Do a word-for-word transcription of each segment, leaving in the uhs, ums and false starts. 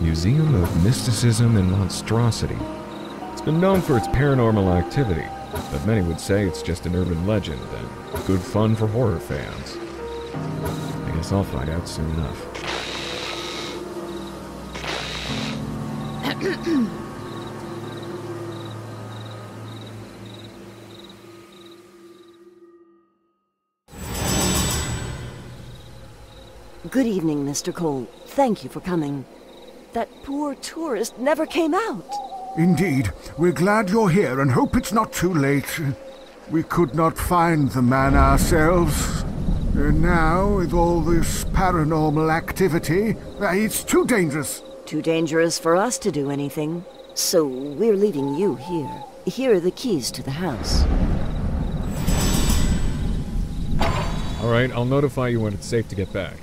Museum of Mysticism and Monstrosity. It's been known for its paranormal activity, but many would say it's just an urban legend and good fun for horror fans. I guess I'll find out soon enough. Good evening, Mister Cole. Thank you for coming. That poor tourist never came out. Indeed. We're glad you're here and hope it's not too late. We could not find the man ourselves. And now, with all this paranormal activity, uh, it's too dangerous. Too dangerous for us to do anything. So we're leaving you here. Here are the keys to the house. Alright, I'll notify you when it's safe to get back.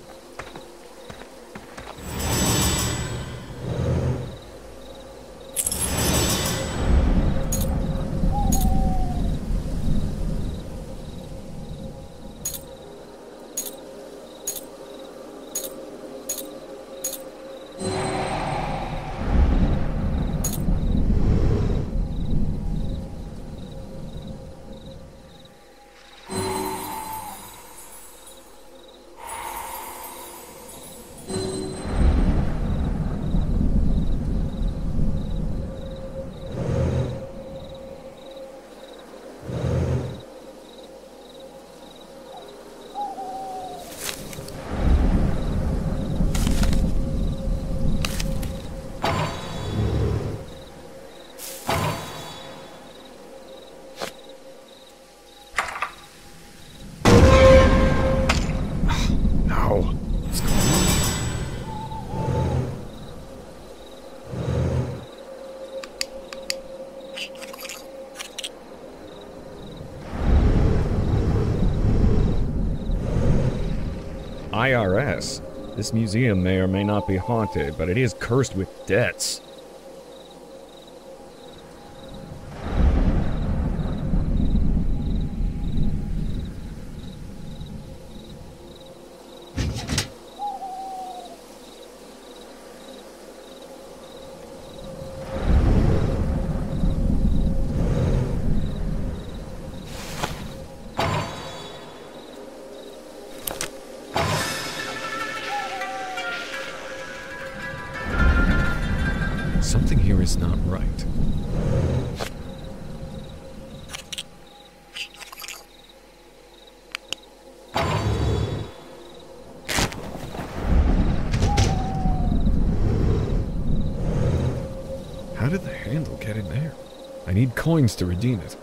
I R S. This museum may or may not be haunted, but it is cursed with debts. Something here is not right. How did the handle get in there? I need coins to redeem it.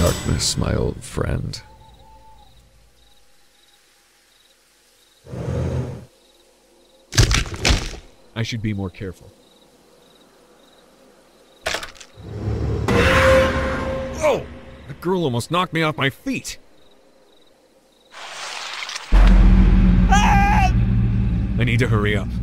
darkness, my old friend. I should be more careful. Oh! That girl almost knocked me off my feet! Ah! I need to hurry up.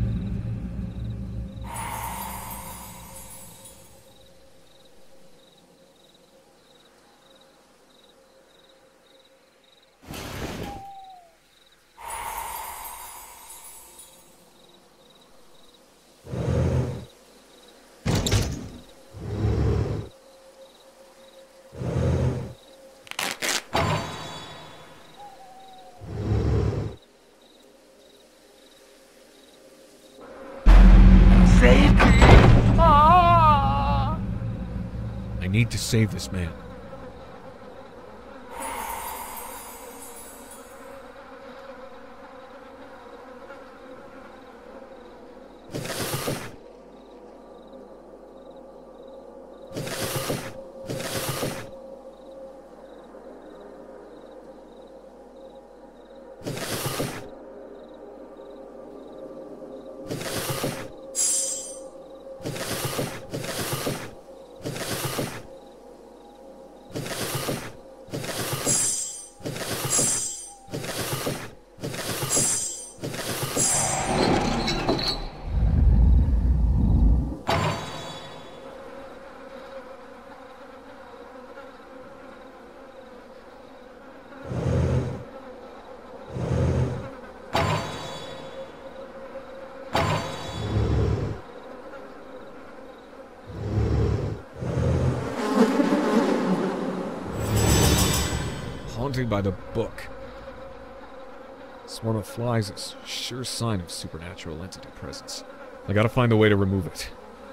I need to save this man. Haunting by the book. Swarm of flies is a sure sign of supernatural entity presence. I gotta find a way to remove it.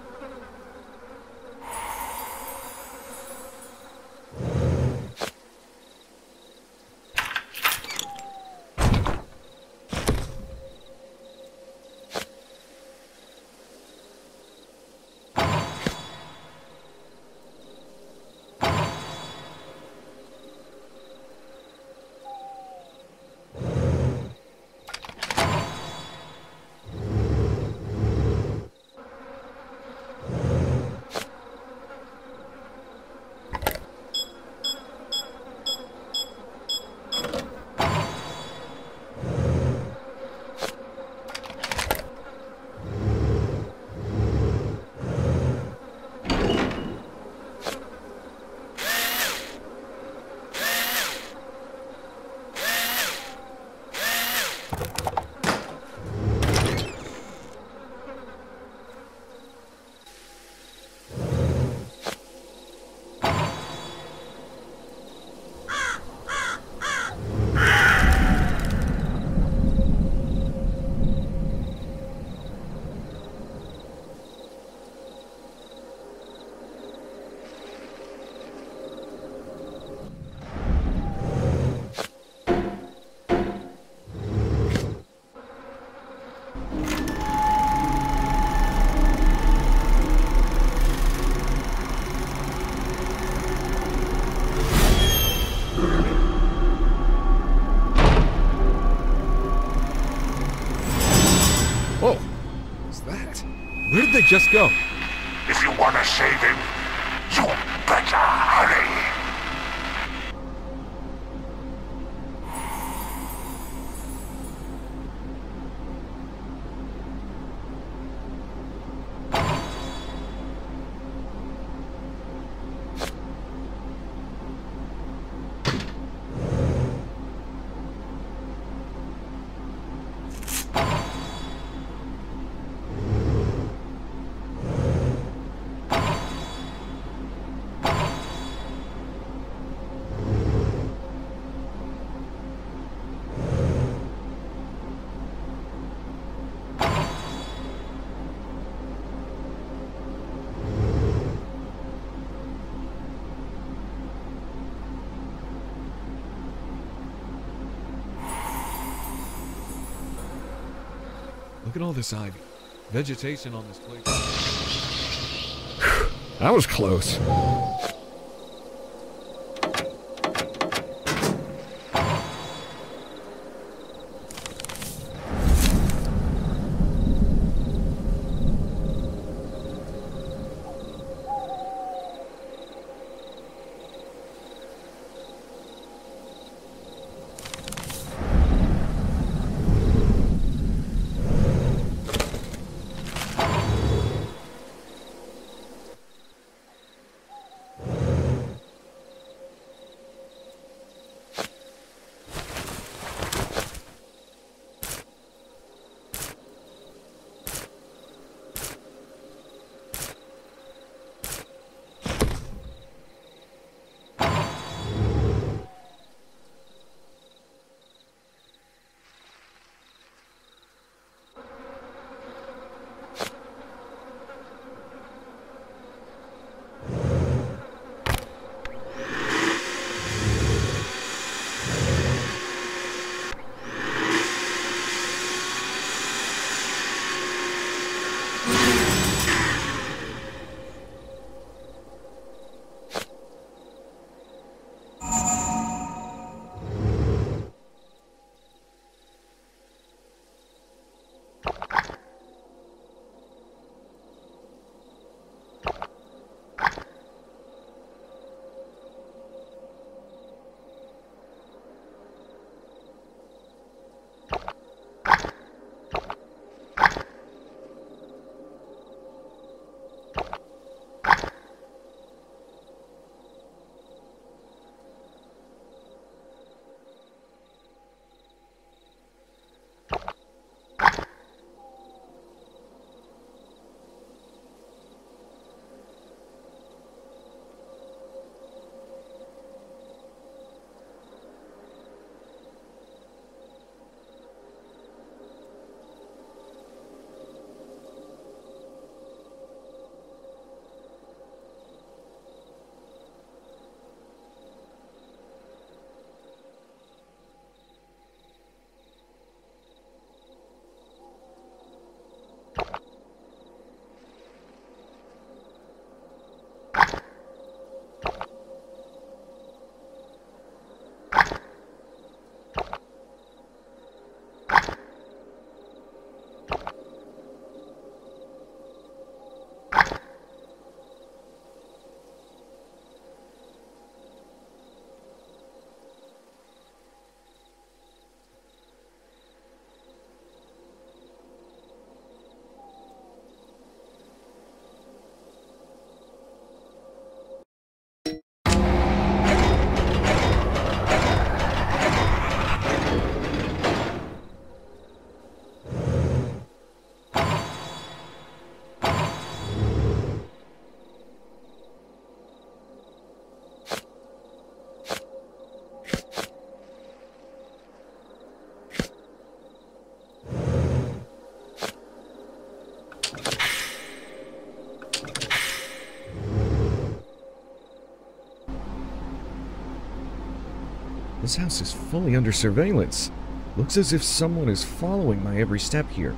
Where did they just go? If you want to save him, you better hurry. Look at all this ivy. Vegetation on this place. That was close. This house is fully under surveillance. Looks as if someone is following my every step here.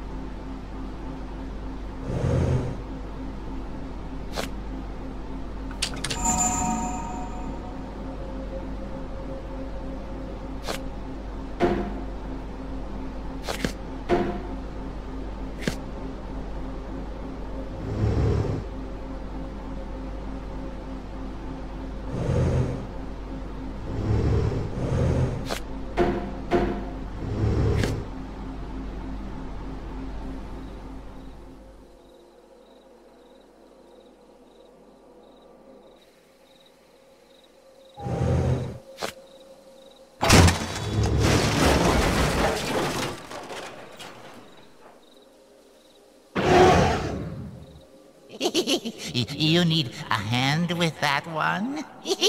You need a hand with that one?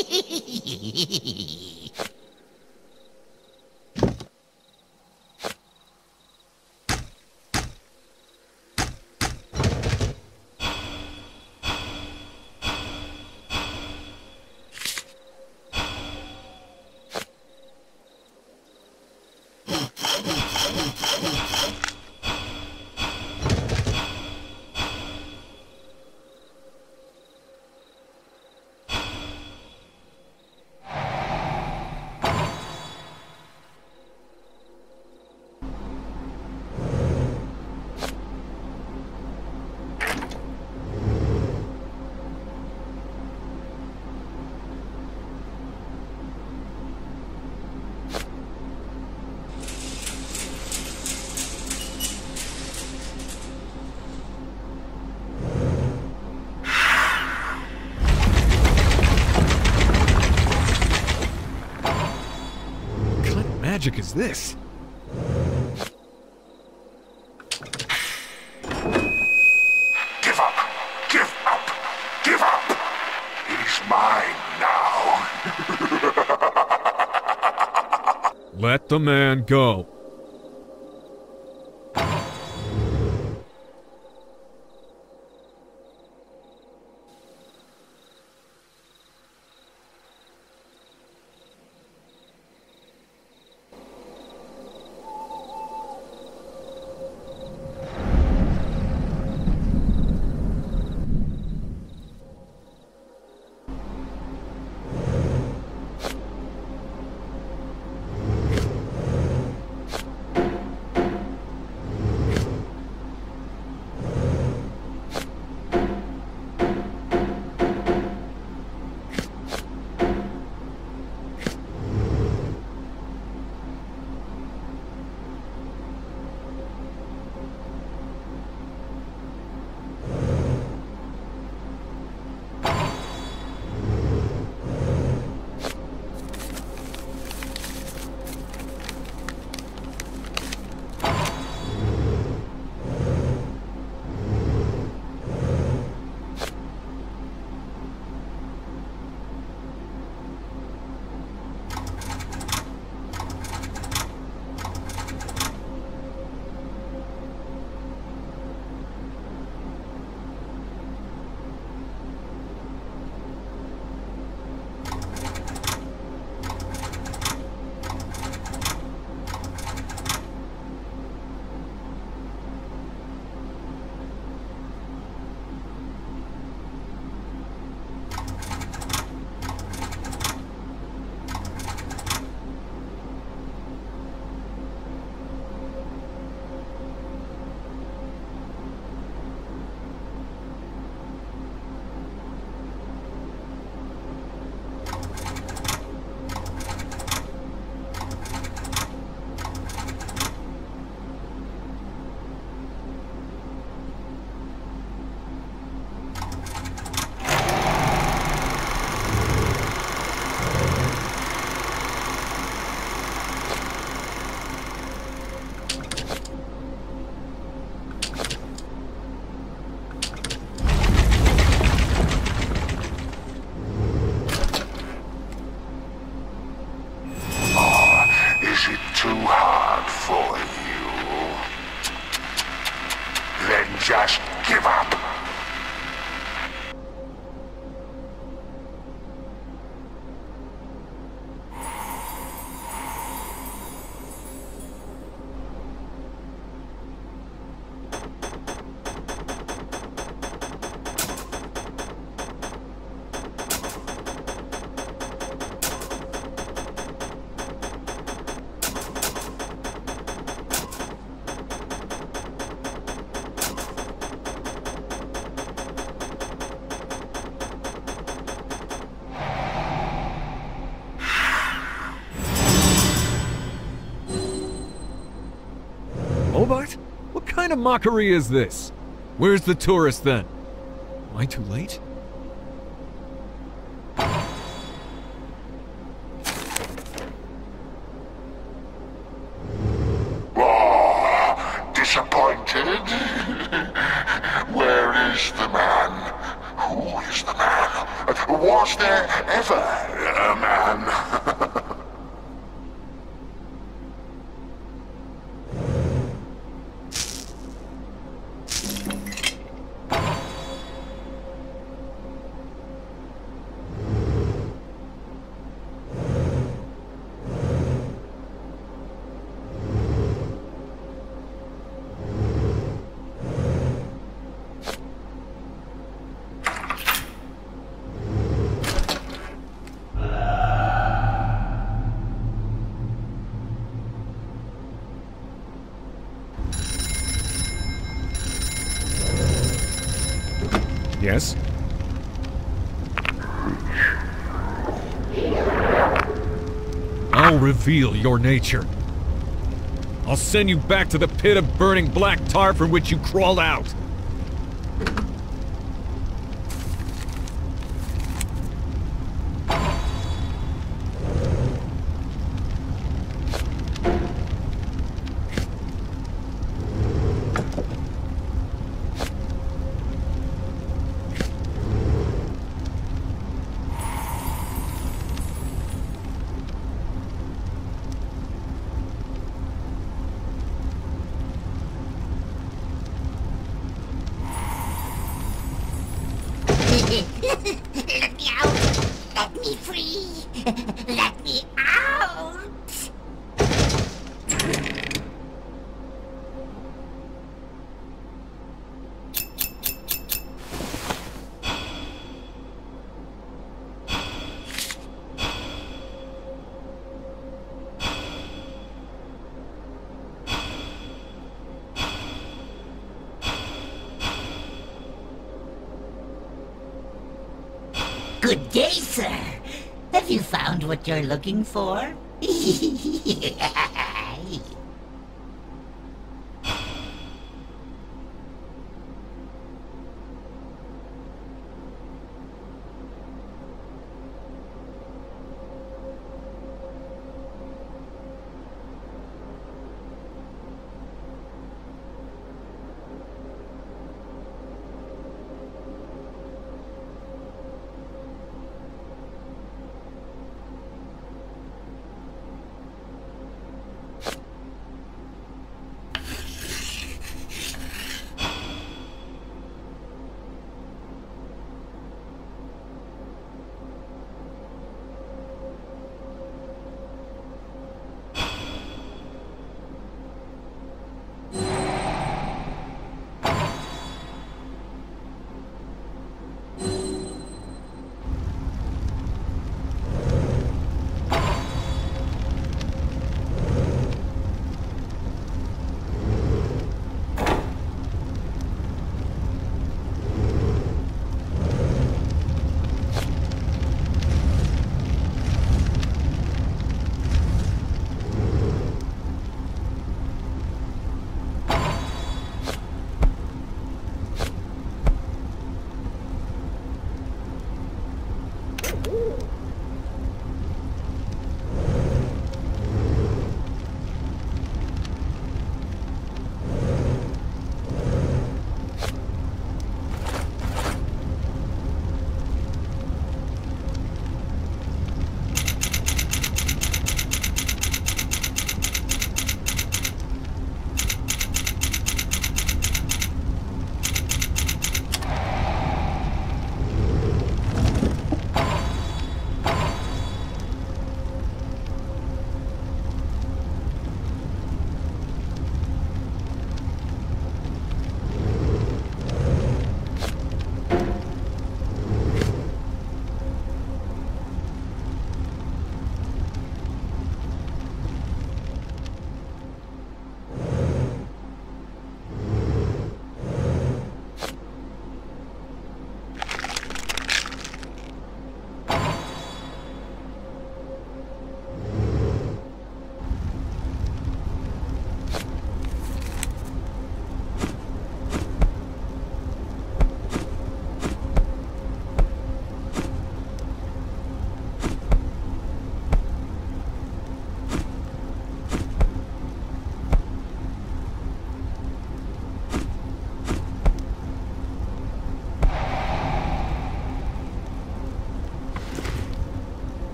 Magic is this? Give up! Give up! Give up! He's mine now. Let the man go. Just give up. Hobart? What kind of mockery is this? Where's the tourist then? Am I too late? Oh, disappointed? Where is the man? Who is the man? Was there ever a man? Yes? I'll reveal your nature. I'll send you back to the pit of burning black tar from which you crawled out. Let me out! Let me free! Let me out! Good day, sir. Have you found what you're looking for?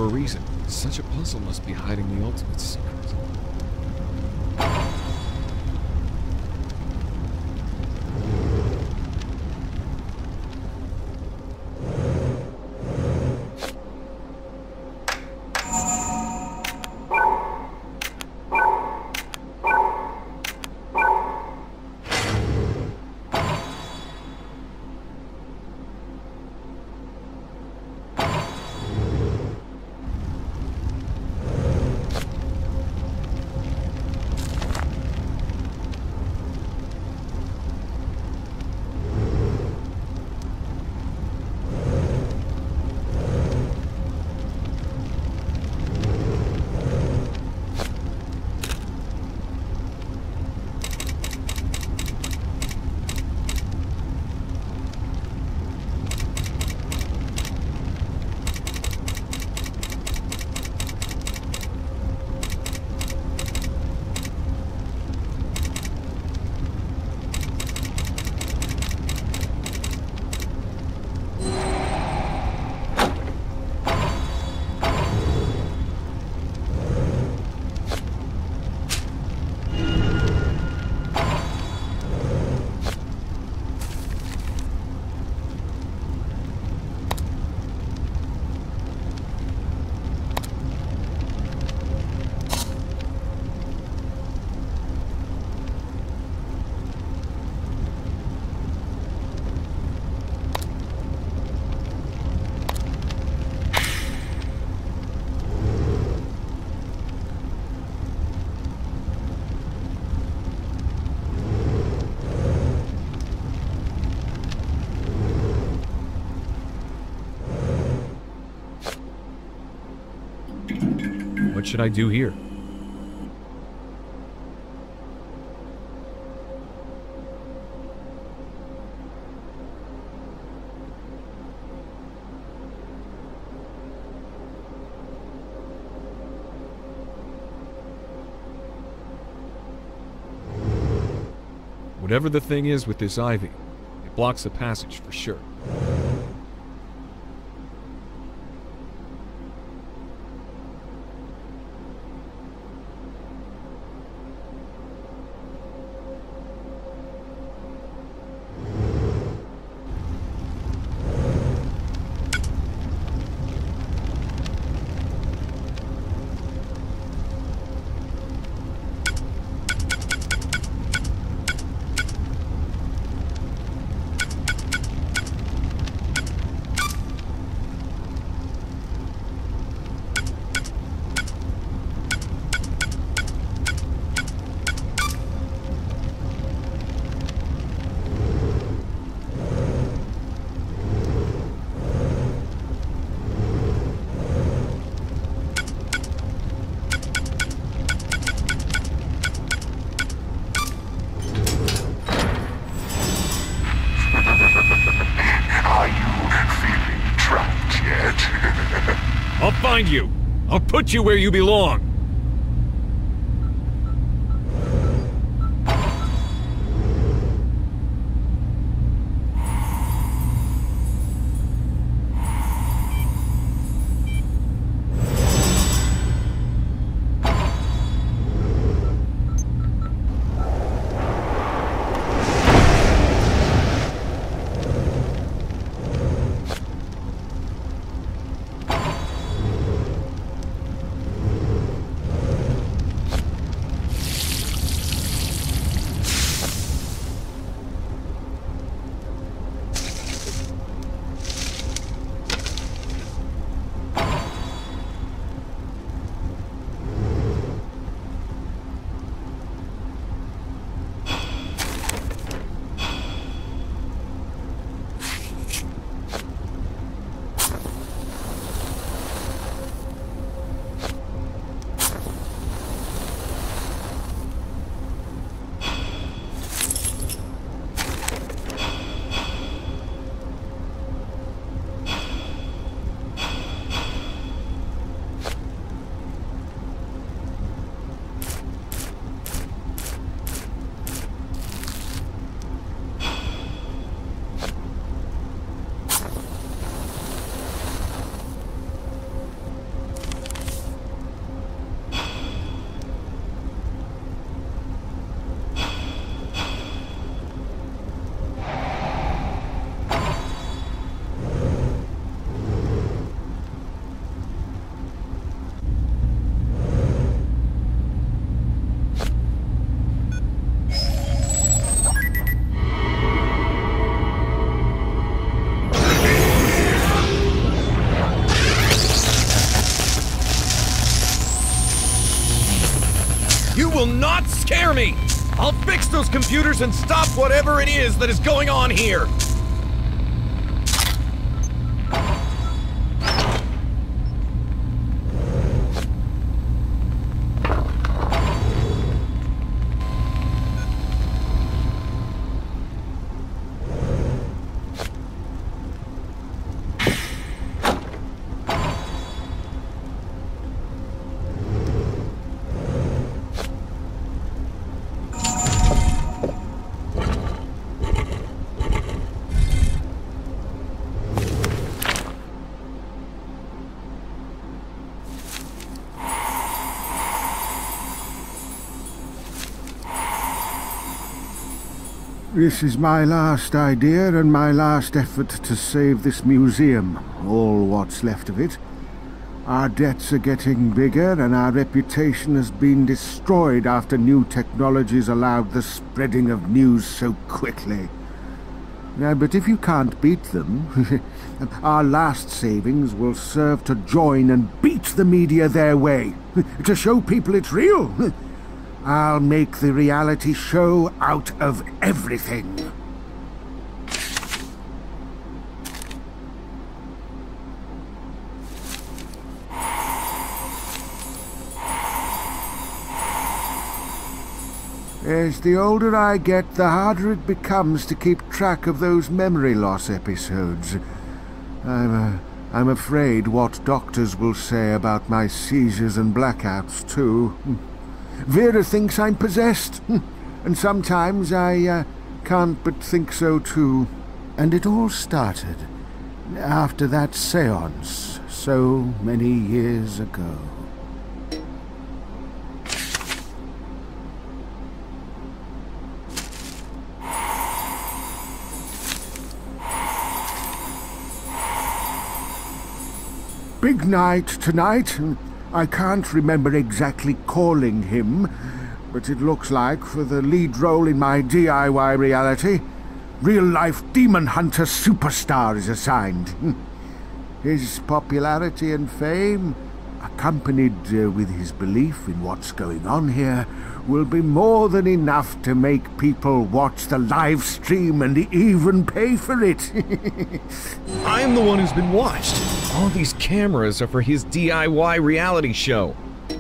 for a reason. Such a puzzle must be hiding the ultimate secret. What should I do here? Whatever the thing is with this ivy, it blocks the passage for sure. I'll find you! I'll put you where you belong! You will not scare me! I'll fix those computers and stop whatever it is that is going on here! This is my last idea and my last effort to save this museum, all what's left of it. Our debts are getting bigger and our reputation has been destroyed after new technologies allowed the spreading of news so quickly. Now, but if you can't beat them, our last savings will serve to join and beat the media their way, to show people it's real. I'll make the reality show out of everything. As the older I get, the harder it becomes to keep track of those memory loss episodes. I'm, uh, I'm afraid what doctors will say about my seizures and blackouts, too. Vera thinks I'm possessed, and sometimes I uh, can't but think so too. And it all started after that séance so many years ago. Big night tonight. I can't remember exactly calling him, but it looks like for the lead role in my D I Y reality, real-life demon hunter superstar is assigned. His popularity and fame, accompanied uh, with his belief in what's going on here, will be more than enough to make people watch the live stream and even pay for it. I'm the one who's been watched. All these cameras are for his D I Y reality show.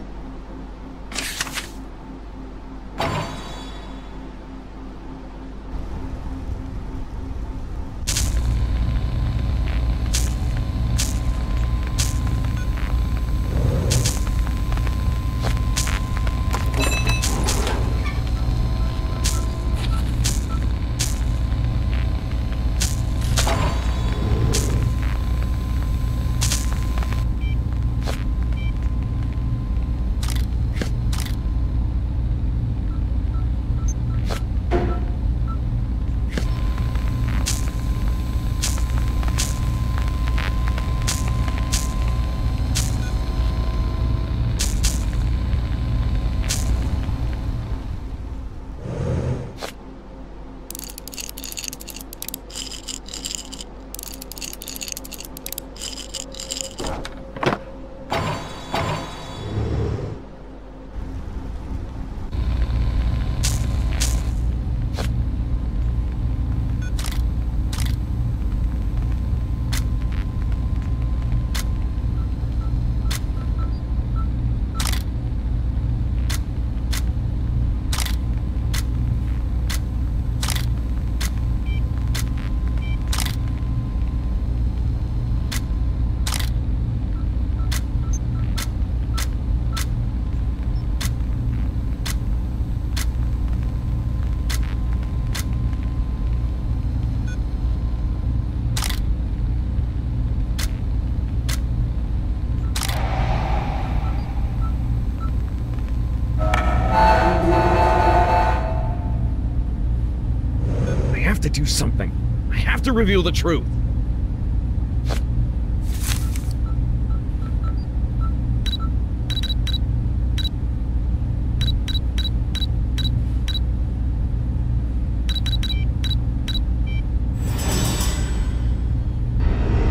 To do something. I have to reveal the truth.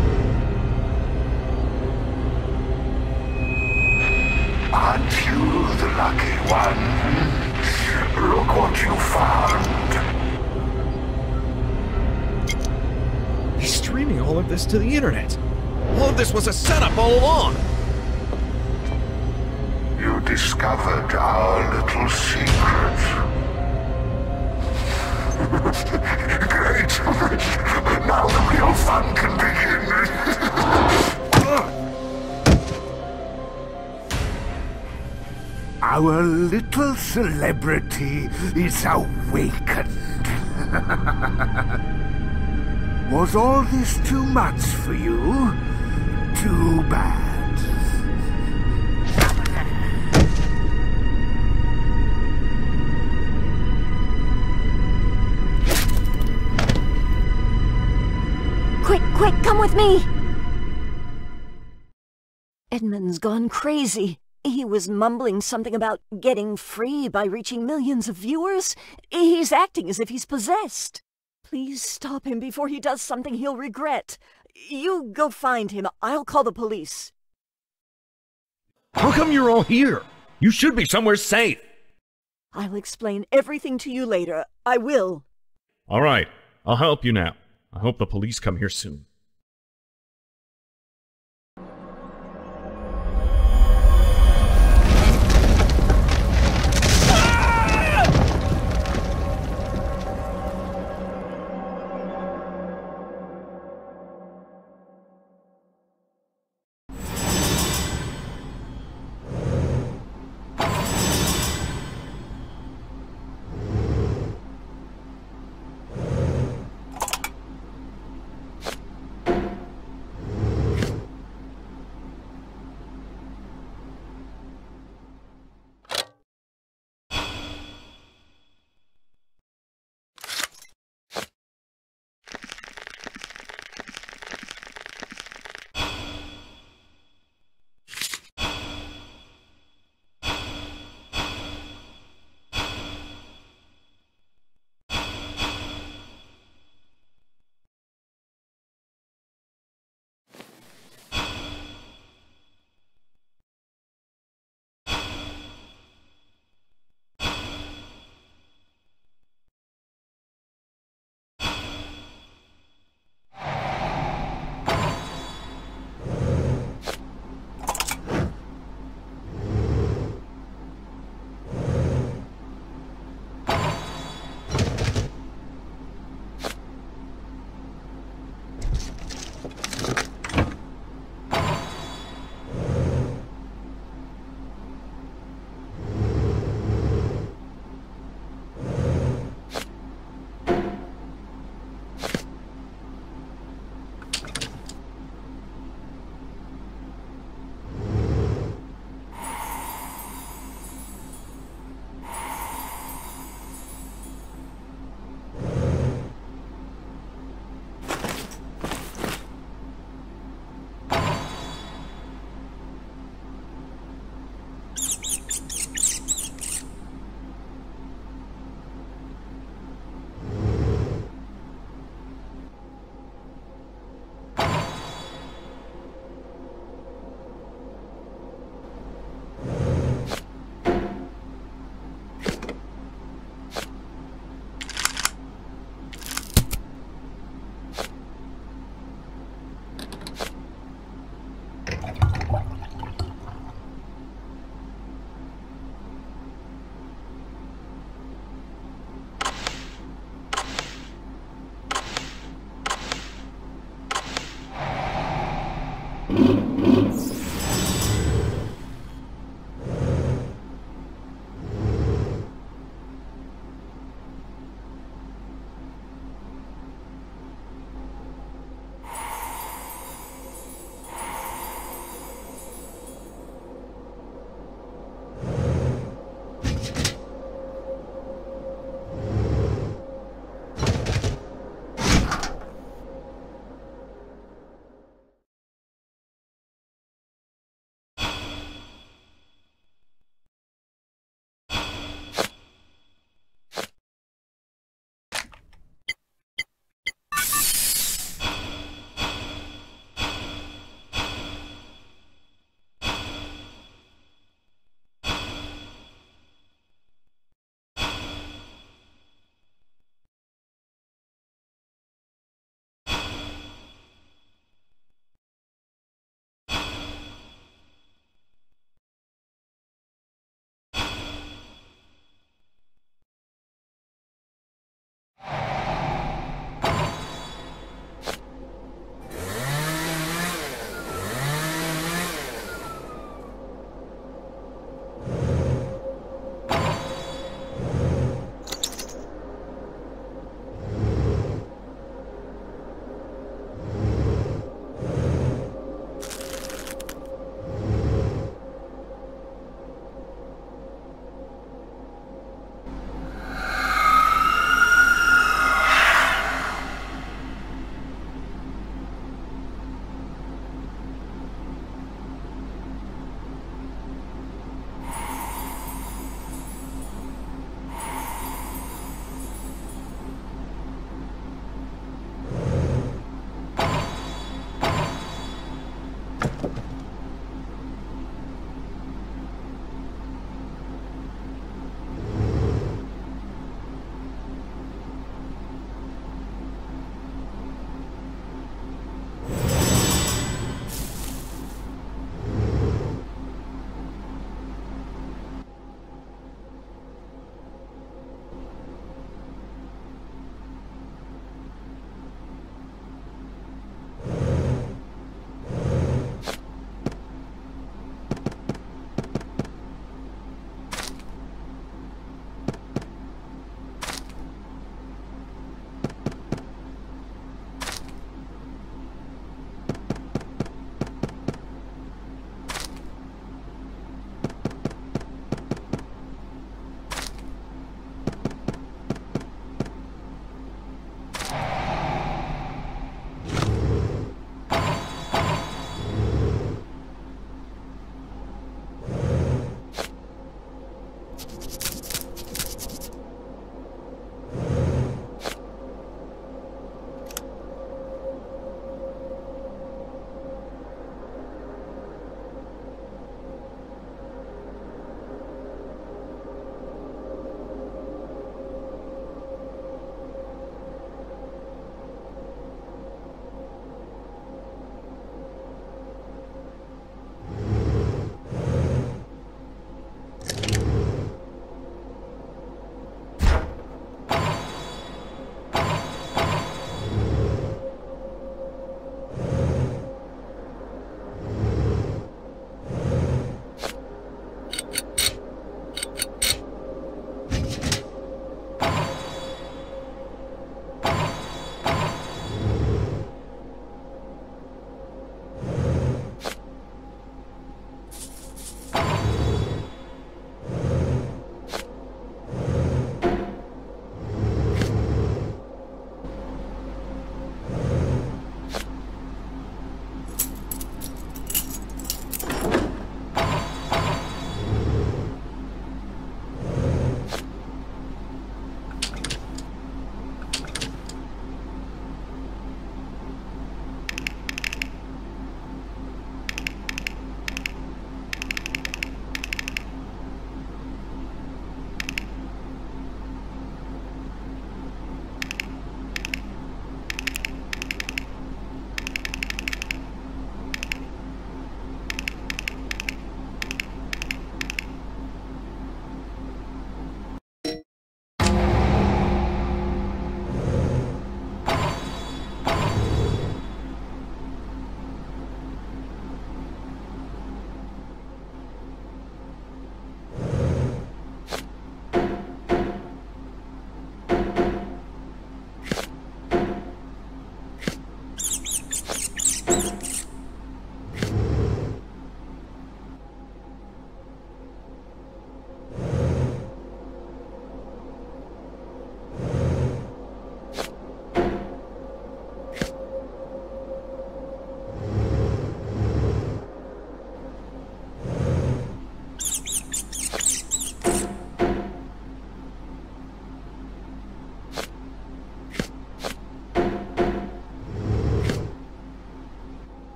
Until the lucky one. Look what you found. He's streaming all of this to the internet. All of this was a setup all along. You discovered our little secret. Great! Now the real fun can begin. Our little celebrity is awakened. Was all this too much for you? Too bad. Quick, quick, come with me! Edmund's gone crazy. He was mumbling something about getting free by reaching millions of viewers. He's acting as if he's possessed. Please stop him before he does something he'll regret. You go find him. I'll call the police. How come you're all here? You should be somewhere safe. I'll explain everything to you later. I will. All right, I'll help you now. I hope the police come here soon.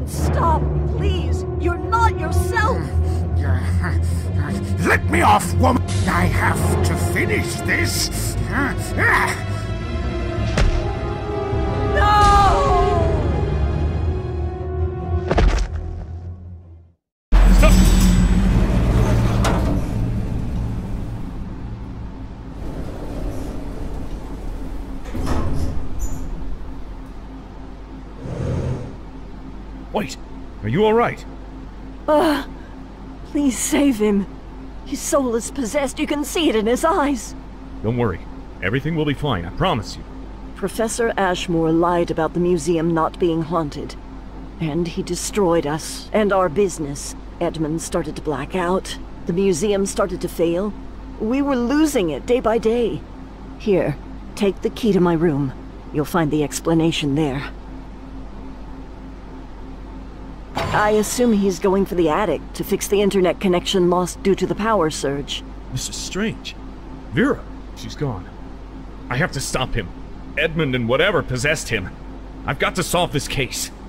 Edmund, stop, please. You're not yourself. Let me off, woman! I have to finish this! No! Wait, are you alright? Uh, please save him. His soul is possessed. You can see it in his eyes. Don't worry. Everything will be fine, I promise you. Professor Ashmore lied about the museum not being haunted. And he destroyed us and our business. Edmund started to black out. The museum started to fail. We were losing it day by day. Here, take the key to my room. You'll find the explanation there. I assume he's going for the attic to fix the internet connection lost due to the power surge. This is strange. Vera, she's gone. I have to stop him. Edmund and whatever possessed him. I've got to solve this case.